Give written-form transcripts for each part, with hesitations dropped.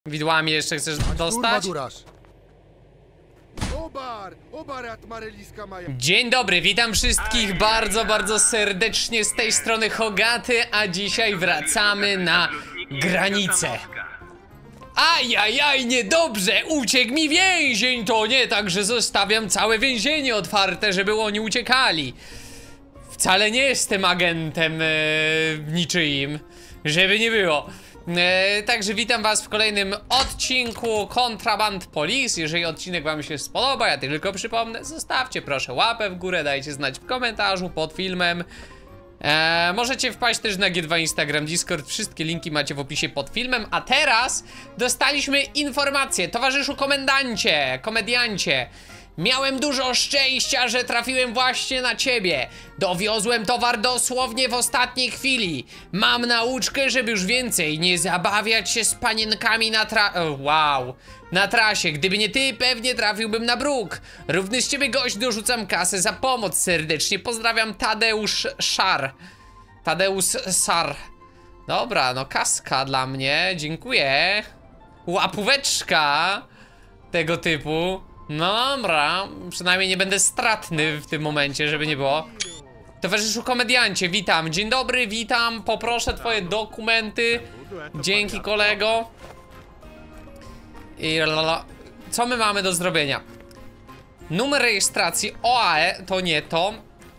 Widłami jeszcze chcesz dostać? Dzień dobry, witam wszystkich bardzo serdecznie z tej strony Hogaty, a dzisiaj wracamy na granicę. Ajajaj, niedobrze, uciekł mi więzień, to nie tak, że zostawiam całe więzienie otwarte, żeby oni uciekali. Wcale nie jestem agentem niczyim, żeby nie było. Także witam was w kolejnym odcinku Contraband Police. Jeżeli odcinek wam się spodoba, ja tylko przypomnę, zostawcie proszę łapę w górę, dajcie znać w komentarzu pod filmem. Możecie wpaść też na G2 Instagram, Discord, wszystkie linki macie w opisie pod filmem. A teraz dostaliśmy informację, towarzyszu komediancie. Miałem dużo szczęścia, że trafiłem właśnie na ciebie. Dowiozłem towar dosłownie w ostatniej chwili. Mam nauczkę, żeby już więcej nie zabawiać się z panienkami na trasie. Gdyby nie ty, pewnie trafiłbym na bruk. Równy z ciebie gość, dorzucam kasę za pomoc. Serdecznie pozdrawiam, Tadeusz Sar. Dobra, no kaska dla mnie, dziękuję. Łapóweczka tego typu. No dobra, przynajmniej nie będę stratny w tym momencie, żeby nie było. Towarzyszu komediancie, witam. Dzień dobry, witam. Poproszę twoje dokumenty. Dzięki, kolego. I co my mamy do zrobienia? Numer rejestracji OAE, to nie to.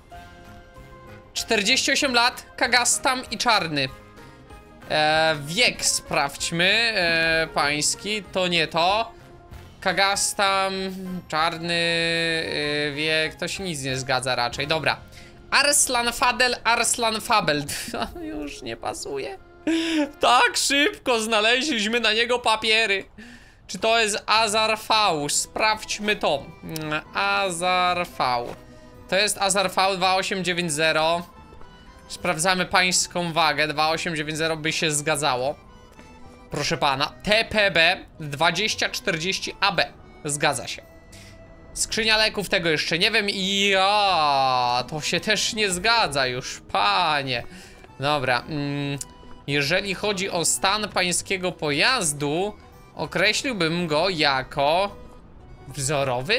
48 lat, kagastam i czarny. Wiek sprawdźmy, pański, to nie to. Kagastam, czarny, wiek, to się nic nie zgadza raczej, dobra. Arslan Fadel, Arslan Fabel. Już nie pasuje. Tak szybko znaleźliśmy na niego papiery. Czy to jest Azar V? Sprawdźmy to. Azar V. To jest Azar V 2890. Sprawdzamy pańską wagę. 2890 by się zgadzało. Proszę pana, TPB 2040 AB. Zgadza się. Skrzynia leków, tego jeszcze nie wiem. I to się też nie zgadza już, panie. Dobra, jeżeli chodzi o stan pańskiego pojazdu, określiłbym go jako wzorowy?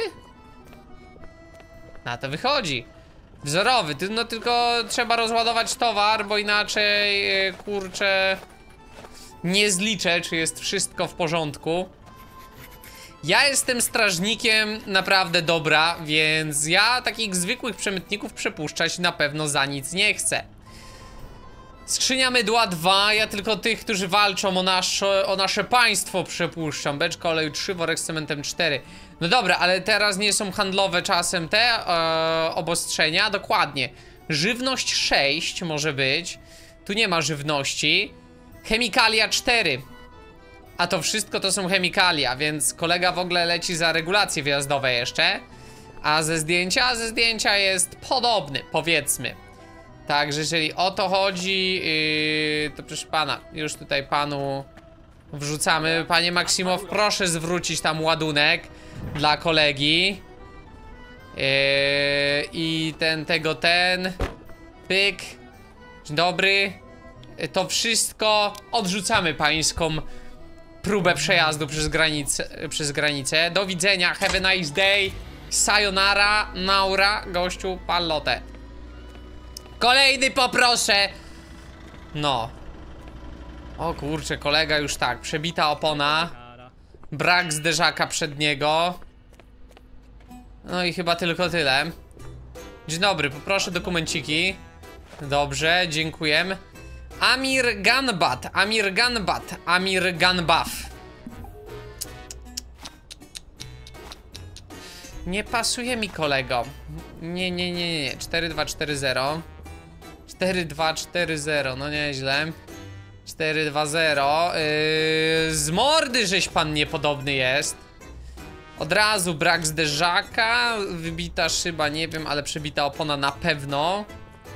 Na to wychodzi. Wzorowy, no tylko trzeba rozładować towar, bo inaczej, kurczę, nie zliczę, czy jest wszystko w porządku. Ja jestem strażnikiem naprawdę dobra, więc ja takich zwykłych przemytników przepuszczać na pewno za nic nie chcę. Skrzynia mydła 2, ja tylko tych, którzy walczą o nasze państwo przepuszczam. Beczka oleju 3, worek z cementem 4. No dobra, ale teraz nie są handlowe czasem te obostrzenia, dokładnie. Żywność 6 może być. Tu nie ma żywności. Chemikalia 4. A to wszystko to są chemikalia, więc kolega w ogóle leci za regulacje wjazdowe jeszcze. A ze zdjęcia jest podobny, powiedzmy. Także jeżeli o to chodzi, to proszę pana, już tutaj panu wrzucamy. Panie Maksimow, proszę zwrócić tam ładunek dla kolegi. I ten pyk. Dzień dobry. To wszystko odrzucamy pańską próbę przejazdu przez granicę. Do widzenia, have a nice day. Sayonara, naura, gościu, pallotę. Kolejny poproszę. No. O kurczę, kolega już tak, przebita opona. Brak zderzaka przedniego. No i chyba tylko tyle. Dzień dobry, poproszę dokumenciki. Dobrze, dziękuję. Amir Ganbaf. Nie pasuje mi, kolego. Nie. 4240. 4240, no nieźle. 420. Z mordy żeś pan niepodobny jest. Od razu brak zderzaka. Wybita szyba, nie wiem, ale przebita opona na pewno.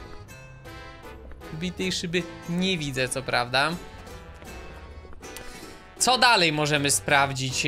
Bitej szyby nie widzę, co prawda. Co dalej możemy sprawdzić?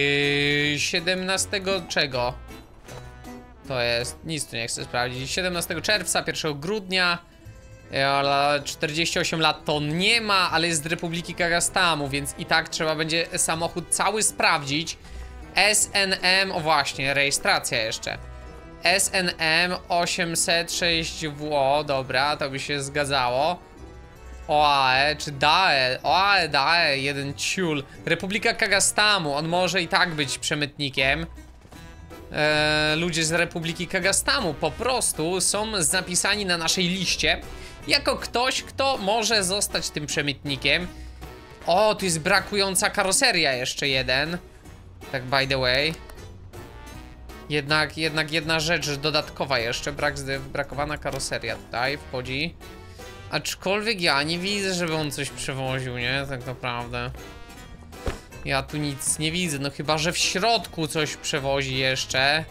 17 czego? To jest, nic tu nie chcę sprawdzić. 17 czerwca, 1 grudnia. 48 lat to on nie ma, ale jest z Republiki Kazachstanu, więc i tak trzeba będzie samochód cały sprawdzić. SNM, o właśnie, rejestracja jeszcze. SNM 806W, dobra, to by się zgadzało. OAE, czy DAE, OAE, DAE, jeden ciul. Republika Kazachstanu, on może i tak być przemytnikiem. Ludzie z Republiki Kazachstanu po prostu są zapisani na naszej liście jako ktoś, kto może zostać tym przemytnikiem. O, tu jest brakująca karoseria jeszcze jeden. Tak by the way. Jednak jedna rzecz dodatkowa jeszcze, brakowana karoseria tutaj wchodzi. Aczkolwiek ja nie widzę, żeby on coś przewoził, nie? Tak naprawdę. Ja tu nic nie widzę, no chyba, że w środku coś przewozi jeszcze.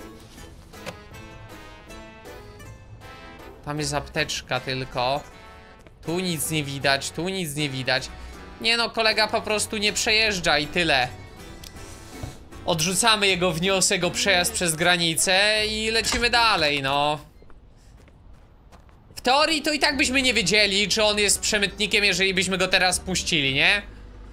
Tam jest apteczka tylko. Tu nic nie widać, tu nic nie widać. Nie no, kolega po prostu nie przejeżdża i tyle. Odrzucamy jego wniosek o przejazd przez granicę i lecimy dalej, no. W teorii to i tak byśmy nie wiedzieli, czy on jest przemytnikiem, jeżeli byśmy go teraz puścili, nie?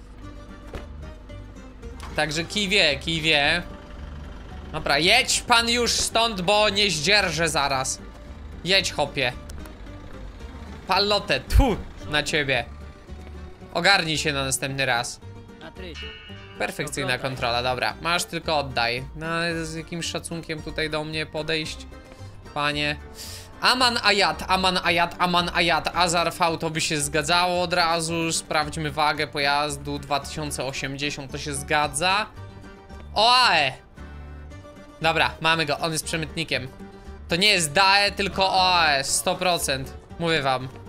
Także kij wie. Dobra, jedź pan już stąd, bo nie zdzierżę zaraz. Jedź, hopie. Palotę, tu, na ciebie. Ogarnij się na następny raz. Perfekcyjna kontrola, dobra. Masz, tylko oddaj. No ale z jakimś szacunkiem tutaj do mnie podejść, panie. Aman Ayat. Azar V to by się zgadzało od razu. Sprawdźmy wagę pojazdu. 2080 to się zgadza. OAE. Dobra, mamy go, on jest przemytnikiem. To nie jest DAE, tylko OAE, 100%. Mówię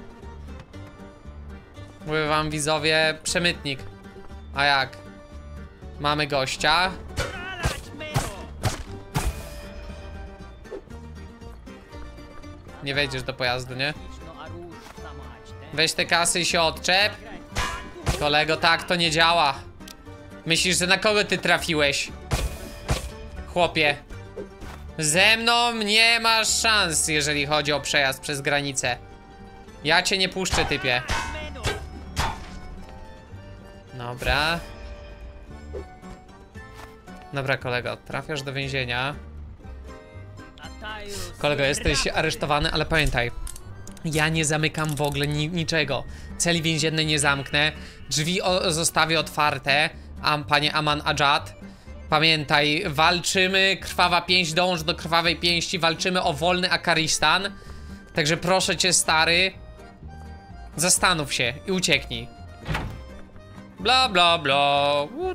wam, widzowie, przemytnik. A jak? Mamy gościa. Nie wejdziesz do pojazdu, nie? Weź te kasy i się odczep. Kolego, tak to nie działa. Myślisz, że na kogo ty trafiłeś? Chłopie. Ze mną nie masz szans, jeżeli chodzi o przejazd przez granicę. Ja cię nie puszczę, typie. Dobra. Dobra, kolego, trafiasz do więzienia. Kolego, jesteś aresztowany, ale pamiętaj, ja nie zamykam w ogóle niczego. Celi więziennej nie zamknę. Drzwi zostawię otwarte. Panie Aman Ayat. Pamiętaj, walczymy, krwawa pięść, dąż do krwawej pięści. Walczymy o wolny Akaristan. Także proszę cię, stary, zastanów się i ucieknij. Bla bla bla.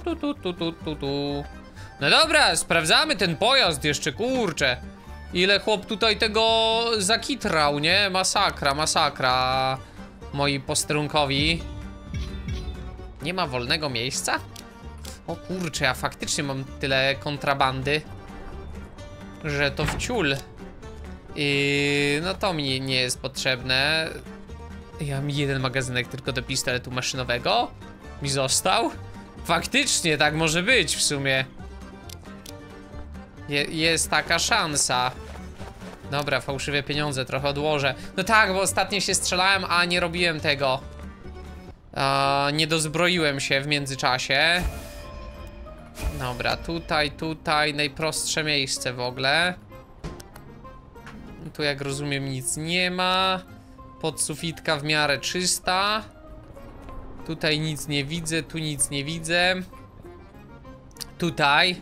No dobra, sprawdzamy ten pojazd jeszcze, kurczę. Ile chłop tutaj tego zakitrał, nie? Masakra. Moi posterunkowi. Nie ma wolnego miejsca? O kurczę, ja faktycznie mam tyle kontrabandy, że to wciul. No to mi nie jest potrzebne. Ja mam jeden magazynek tylko do pistoletu maszynowego. Mi został? Faktycznie, tak może być w sumie. Jest taka szansa. Dobra, fałszywe pieniądze trochę odłożę. No tak, bo ostatnio się strzelałem, a nie robiłem tego. Nie dozbroiłem się w międzyczasie. Dobra, tutaj najprostsze miejsce w ogóle. Tu, jak rozumiem, nic nie ma. Podsufitka w miarę czysta. Tutaj nic nie widzę, tu nic nie widzę. Tutaj.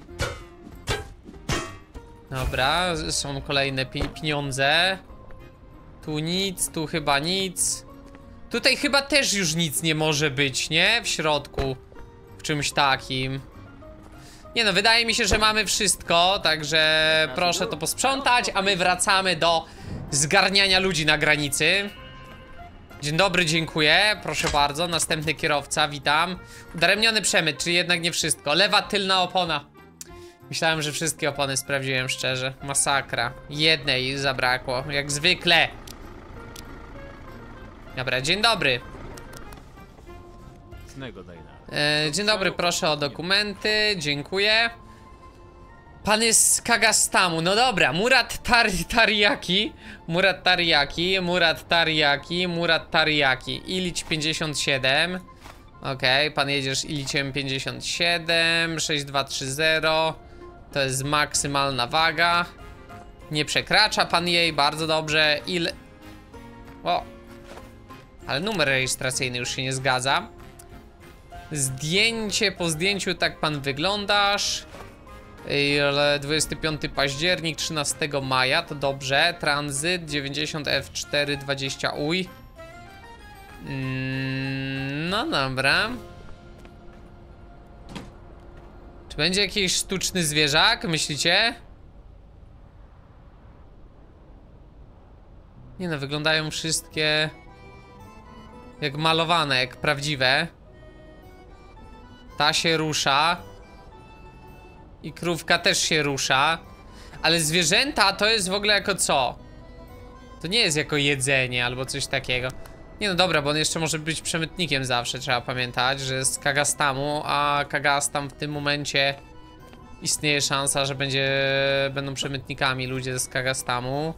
Dobra, są kolejne pieniądze. Tu nic, tu chyba nic. Tutaj chyba też już nic nie może być, nie? W środku. W czymś takim. Nie no, wydaje mi się, że mamy wszystko. Także proszę to posprzątać, a my wracamy do zgarniania ludzi na granicy. Dzień dobry, dziękuję. Proszę bardzo, następny kierowca, witam. Udaremniony przemyt, czyli jednak nie wszystko. Lewa tylna opona. Myślałem, że wszystkie opony sprawdziłem, szczerze. Masakra. Jednej zabrakło, jak zwykle. Dobra, dzień dobry. Dzień dobry, proszę o dokumenty. Dziękuję. Pan jest z Kagastamu. No dobra, Murat Tariyaki. Murat Tariyaki, Murat Tariyaki, Murat Tariyaki. Ilicz 57. Okej, pan jedziesz Iliciem 57. 6230. To jest maksymalna waga. Nie przekracza pan jej, bardzo dobrze. O. Ale numer rejestracyjny już się nie zgadza. Zdjęcie, po zdjęciu tak pan wyglądasz. 25 październik, 13 maja, to dobrze. Tranzyt 90 F4 20 uj. No dobra. Czy będzie jakiś sztuczny zwierzak, myślicie? Nie no, wyglądają wszystkie jak malowane, jak prawdziwe. Ta się rusza. I krówka też się rusza. Ale zwierzęta to jest w ogóle jako co? To nie jest jako jedzenie albo coś takiego. Nie no dobra, bo on jeszcze może być przemytnikiem zawsze, trzeba pamiętać, że jest z Kagastamu, a Kagastam w tym momencie istnieje szansa, że będą przemytnikami ludzie z Kagastamu.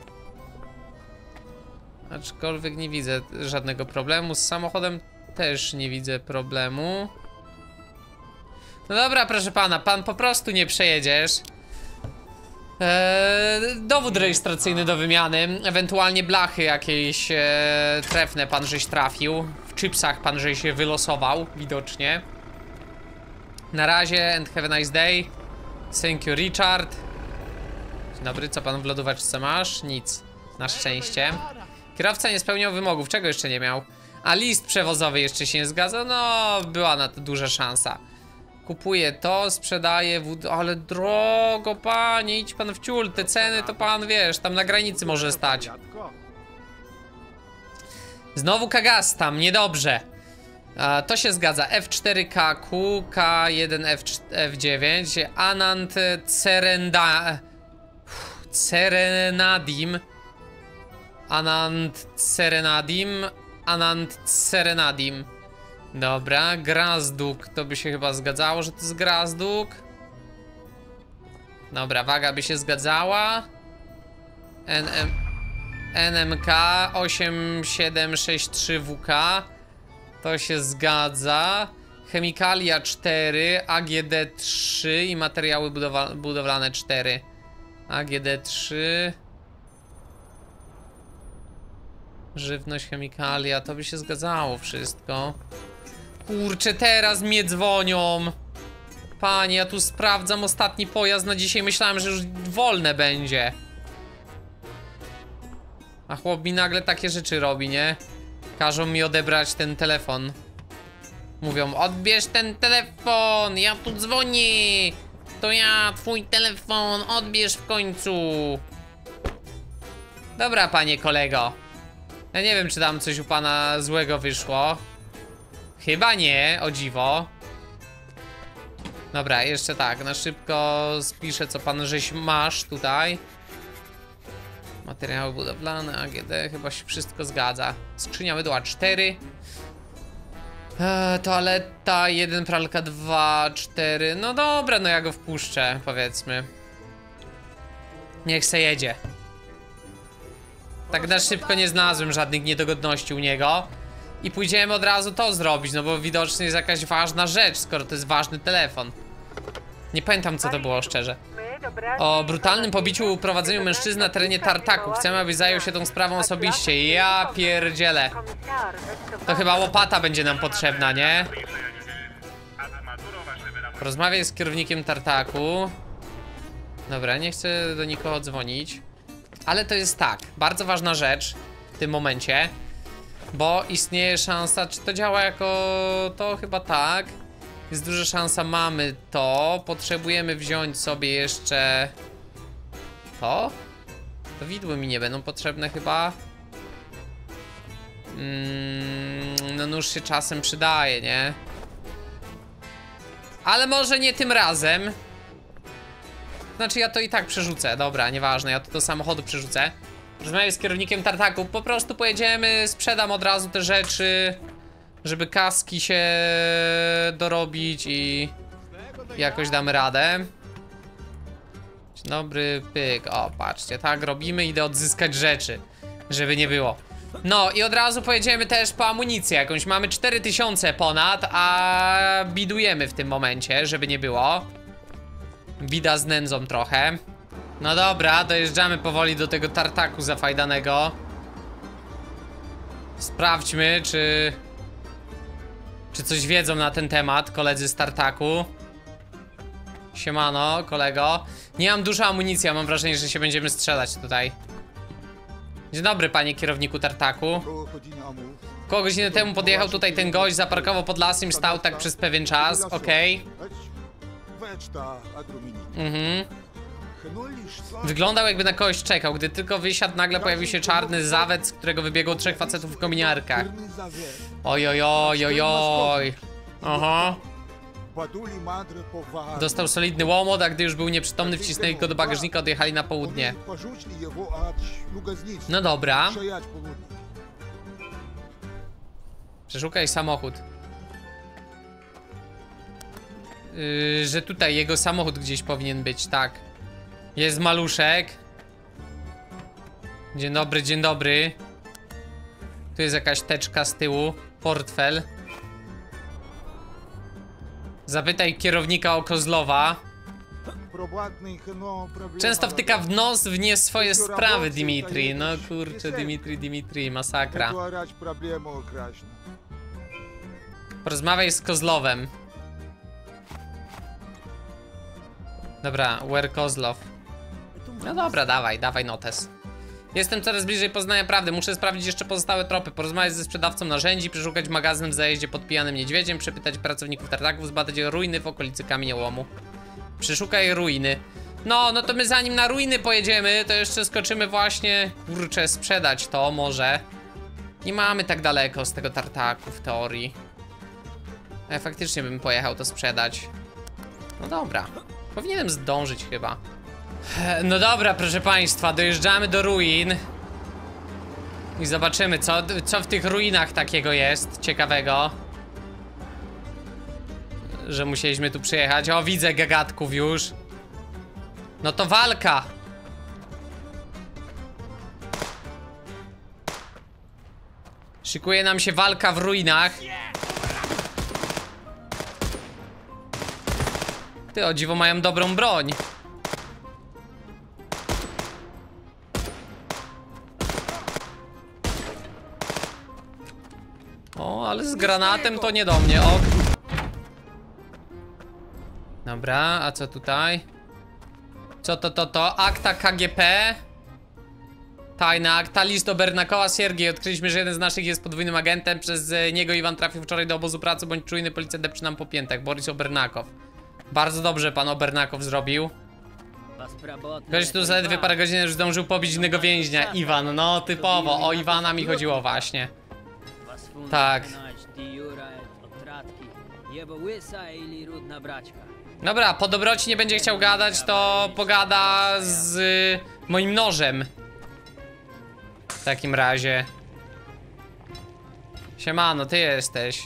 Aczkolwiek nie widzę żadnego problemu. Z samochodem też nie widzę problemu. No dobra, proszę pana, pan po prostu nie przejedziesz. Dowód rejestracyjny do wymiany, ewentualnie blachy jakieś trefne pan żeś trafił. W chipsach pan żeś się wylosował, widocznie. Na razie and have a nice day. Thank you, Richard. Dzień dobry, co pan w lodóweczce masz? Nic, na szczęście. Kierowca nie spełniał wymogów, czego jeszcze nie miał? A list przewozowy jeszcze się nie zgadza? No, była na to duża szansa. Kupuję to, sprzedaję ale drogo, panie, idź pan w ciul, te ceny to pan, wiesz, tam na granicy może stać. Znowu Kagastam, niedobrze. To się zgadza, F4KQ, K1F9, Anand Serenadim. Anand Serenadim. Dobra, Grazduk, to by się chyba zgadzało, że to jest Grazduk. Dobra, waga by się zgadzała. NMK 8763WK. To się zgadza. Chemikalia 4, AGD 3 i materiały budowlane 4. AGD 3. Żywność, chemikalia, to by się zgadzało wszystko. Kurczę, teraz mnie dzwonią. Panie, ja tu sprawdzam ostatni pojazd na dzisiaj. Myślałem, że już wolne będzie. A chłop mi nagle takie rzeczy robi, nie? Każą mi odebrać ten telefon. Mówią, odbierz ten telefon, ja tu dzwonię. To ja, twój telefon, odbierz w końcu. Dobra, panie kolego. Ja nie wiem, czy tam coś u pana złego wyszło. Chyba nie, o dziwo. Dobra, jeszcze tak, na szybko spiszę, co pan żeś masz tutaj. Materiały budowlane, AGD, chyba się wszystko zgadza. Skrzynia mydła 4. Toaleta 1, pralka 2, 4. No dobra, no ja go wpuszczę, powiedzmy. Niech se jedzie. Tak na szybko nie znalazłem żadnych niedogodności u niego. I pójdziemy od razu to zrobić, no bo widocznie jest jakaś ważna rzecz, skoro to jest ważny telefon. Nie pamiętam, co to było, szczerze. O brutalnym pobiciu i uprowadzeniu mężczyzny na terenie Tartaku. Chcemy, abyś zajął się tą sprawą osobiście. Ja pierdzielę. To chyba łopata będzie nam potrzebna, nie? Porozmawiaj z kierownikiem Tartaku. Dobra, nie chcę do nikogo dzwonić. Ale to jest tak, bardzo ważna rzecz w tym momencie. Bo istnieje szansa, czy to działa jako to? Chyba tak. Jest duża szansa, mamy to. Potrzebujemy wziąć sobie jeszcze to. To widły mi nie będą potrzebne chyba. No nóż się czasem przydaje, nie? Ale może nie tym razem. Znaczy ja to i tak przerzucę, dobra, nieważne, ja to do samochodu przerzucę. Rozmawiam z kierownikiem Tartaku, po prostu pojedziemy, sprzedam od razu te rzeczy, żeby kaski się dorobić i jakoś damy radę. Dzień dobry, pyk. O, patrzcie, tak robimy, idę odzyskać rzeczy, żeby nie było. No i od razu pojedziemy też po amunicję jakąś. Mamy 4000 ponad, a bidujemy w tym momencie, żeby nie było. Bida z nędzą trochę. No dobra, dojeżdżamy powoli do tego tartaku zafajdanego. Sprawdźmy, czy coś wiedzą na ten temat koledzy z tartaku. Siemano, kolego. Nie mam dużo amunicji, a mam wrażenie, że się będziemy strzelać tutaj. Dzień dobry, panie kierowniku tartaku. Koło godzinę temu podjechał tutaj ten gość, zaparkował pod lasem, stał tak przez pewien czas, okej. Wyglądał, jakby na kogoś czekał. Gdy tylko wysiadł, nagle pojawił się czarny zawet, z którego wybiegło 3 facetów w kominiarkach. Oj, oj, oj, oj, oj. Aha. Dostał solidny łomot, a gdy już był nieprzytomny, wcisnęli go do bagażnika, odjechali na południe. No dobra. Przeszukaj samochód. Że tutaj jego samochód gdzieś powinien być, tak. Jest maluszek. Dzień dobry, dzień dobry. Tu jest jakaś teczka z tyłu. Portfel. Zapytaj kierownika o Kozlowa. Często wtyka w nos w nie swoje sprawy, Dimitri. No kurczę, Dimitri, masakra. Porozmawiaj z Kozlowem. Dobra, where Kozlow? No dobra, dawaj notes. Jestem coraz bliżej poznania prawdy. Muszę sprawdzić jeszcze pozostałe tropy. Porozmawiać ze sprzedawcą narzędzi, przeszukać magazyn w zajeździe pod Pijanym Niedźwiedziem, przepytać pracowników tartaków, zbadać ruiny w okolicy kamieniołomu. Przeszukaj ruiny. No to my zanim na ruiny pojedziemy, to jeszcze skoczymy właśnie... Kurczę, sprzedać to może. Nie mamy tak daleko z tego tartaku w teorii. Ja faktycznie bym pojechał to sprzedać. No dobra. Powinienem zdążyć chyba. No dobra, proszę państwa, dojeżdżamy do ruin. I zobaczymy, co w tych ruinach takiego jest ciekawego. Że musieliśmy tu przyjechać. O, widzę gagatków już. No to walka. Szykuje nam się walka w ruinach. Ty, o dziwo, mają dobrą broń. O, ale z granatem to nie do mnie, ok. Dobra, a co tutaj? Co to? Akta KGP. Tajna akta, list do Bernakowa. Siergiej, odkryliśmy, że jeden z naszych jest podwójnym agentem. Przez niego Iwan trafił wczoraj do obozu pracy. Bądź czujny, policja depczy nam po piętach. Boris Obernakow. Bardzo dobrze pan Obernakow zrobił. Gość tu zaledwie parę godzin już zdążył pobić innego więźnia. Iwan, no typowo. O Iwana mi chodziło właśnie. Tak. Dobra, po dobroci nie będzie chciał gadać, to pogada z moim nożem. W takim razie. Siemano, ty jesteś.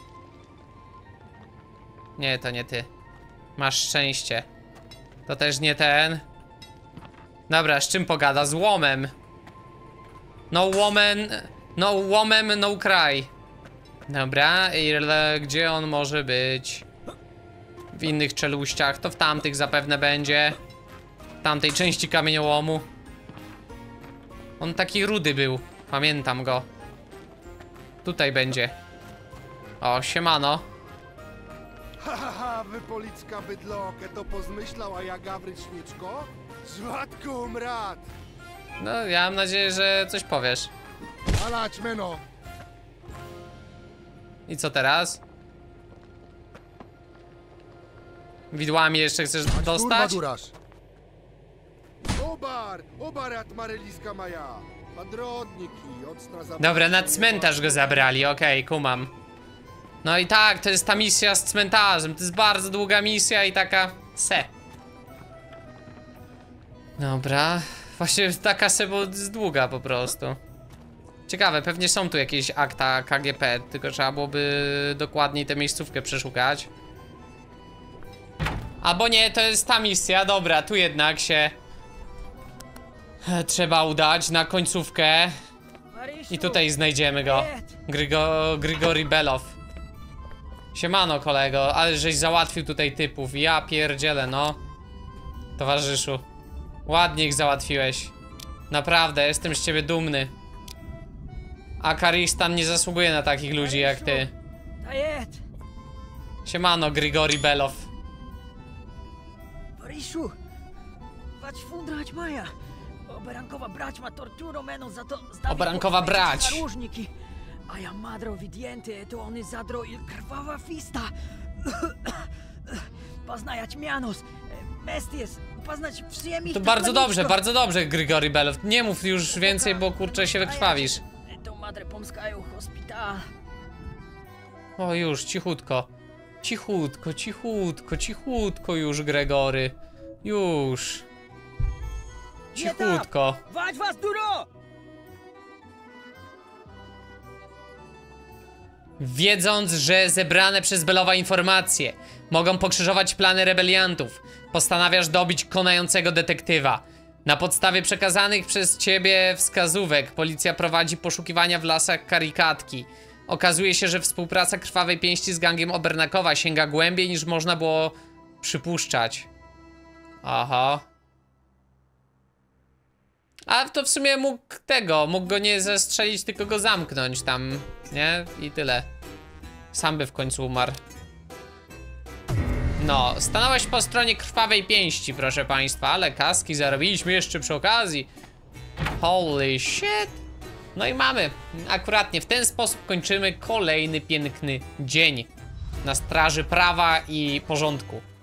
Nie, to nie ty. Masz szczęście. To też nie ten. Dobra, z czym pogada? Z łomem. No woman, no woman, no cry. Dobra, gdzie on może być? W innych czeluściach, to w tamtych zapewne będzie. W tamtej części kamieniołomu. On taki rudy był, pamiętam go. Tutaj będzie. O, siemano. Haha, wypolicka bydlokę to pozmyślał, a ja Gawryć Śmieczko? Żładku mrad! No, ja mam nadzieję, że coś powiesz. Alać meno! I co teraz? Widłami jeszcze chcesz dostać? Obarat maryliska maja. Padrodniki, ocna za... Dobra, na cmentarz go zabrali, okej, kumam. No i tak, to jest ta misja z cmentarzem. To jest bardzo długa misja i taka Dobra. Właśnie taka bo jest długa po prostu. Ciekawe, pewnie są tu jakieś akta KGP, tylko trzeba byłoby dokładniej tę miejscówkę przeszukać. Albo nie, to jest ta misja. Dobra, tu jednak się trzeba udać na końcówkę. I tutaj znajdziemy go. Grigori Below. Siemano, kolego, ale żeś załatwił tutaj typów. Ja pierdzielę, no. Towarzyszu. Ładnie ich załatwiłeś. Naprawdę, jestem z ciebie dumny. A Karistan nie zasługuje na takich ludzi jak ty. Siemano, Grigori Below. Pariszu, wać fundrać maja. Oberankowa brać ma torturo meno za to Oberankowa brać. Zaróżniki. A ja madro widiente, to oni zadro il krwawa fista. Poznajać mianos. Mesties, poznać przyjemnych. To bardzo dobrze, Grigori Below. Nie mów już więcej, bo kurczę się wykrwawisz. To madre pomskają hospital. O, już, cichutko. Cichutko już, Gregory. Już. Cichutko. Wać was duro! Wiedząc, że zebrane przez Belowa informacje mogą pokrzyżować plany rebeliantów, postanawiasz dobić konającego detektywa. Na podstawie przekazanych przez ciebie wskazówek policja prowadzi poszukiwania w lasach Karikatki. Okazuje się, że współpraca Krwawej Pięści z gangiem Obernakowa sięga głębiej niż można było przypuszczać. Aha. A to w sumie mógł go nie zastrzelić, tylko go zamknąć tam, nie? I tyle. Sam by w końcu umarł. No, stanąłeś po stronie Krwawej Pięści, proszę państwa, ale kaski zarobiliśmy jeszcze przy okazji. Holy shit. No i mamy. Akuratnie w ten sposób kończymy kolejny piękny dzień na straży prawa i porządku.